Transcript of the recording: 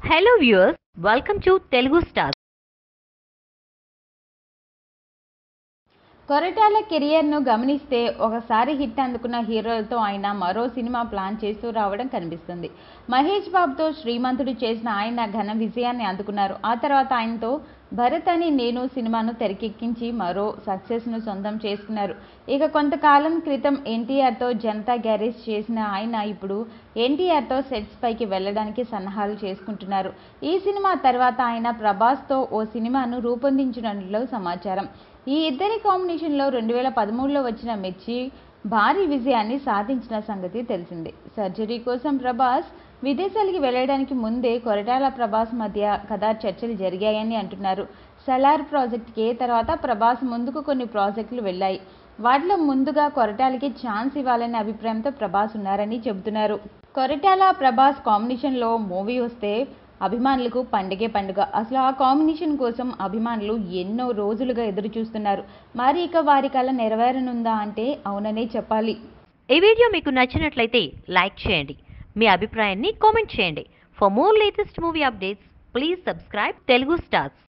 Hello viewers, welcome to Telugu Stars. Koratala కెరియర్ను గమనిస్తే ఒకసారి hit అందుకున్న హీరోలతో ఆయన మరో సినిమా ప్లాన్ చేస్తూ రావడం కనిపిస్తుంది. మహేష్ బాబుతో శ్రీమంతుడు చేసిన ఆయన ఘన విజయాన్ని అందుకున్నారు. ఆ తర్వాత ఆయనతో భరత్ అని నేను సినిమాను తెరకెక్కించి మరో సక్సెస్ను సొంతం చేసుకున్నారు. ఇక కొంతకాలం క్రితం ఎన్టీఆర్తో జనతా గ్యారేజ్ చేసిన ఆయన ఇప్పుడు ఎన్టీఆర్తో సెట్స్ పైకి వెళ్లడానికి సన్నాహాలు చేసుకుంటున్నారు. ఈ సినిమా తర్వాత ఆయన ప్రభాస్తో ఓ సినిమాను రూపొందించనున్నట్లు సమాచారం. ఈ ఇద్దరి కాంబినేషన్లో 2013లో వచ్చిన మిర్చి భారీ విజయాన్ని సాధించిన సంగతి తెలిసిందే. సర్జరీ కోసం ప్రభాస్ విదేశాలకి వెళ్లడానికి ముందే కొరటాల ప్రభాస్ మధ్య కథా చర్చలు జరిగాయని అంటున్నారు. సలార్ ప్రాజెక్ట్కి తర్వాత ప్రభాస్ ముందుకు కొన్ని ప్రాజెక్టులు వెళ్లాయి. వాటిలో ముందుగా కొరటాలకి ఛాన్స్ ఇవ్వాలనే అభిప్రాయంతో ప్రభాస్ ఉన్నారని చెబుతున్నారు. కొరటాల ప్రభాస్ కాంబినేషన్లో మూవీ వస్తే అభిమానులకు పండుగే పండుగ. అసలు ఆ కాంబినేషన్ కోసం అభిమానులు ఎన్నో రోజులుగా ఎదురు చూస్తున్నారు. మరి ఇక వారి కల నెరవేరనుందా అంటే అవుననే చెప్పాలి. ఈ వీడియో మీకు నచ్చినట్లయితే లైక్ చేయండి. మీ అభిప్రాయాన్ని కామెంట్ చేయండి. For more latest movie updates please subscribe Telugu stars.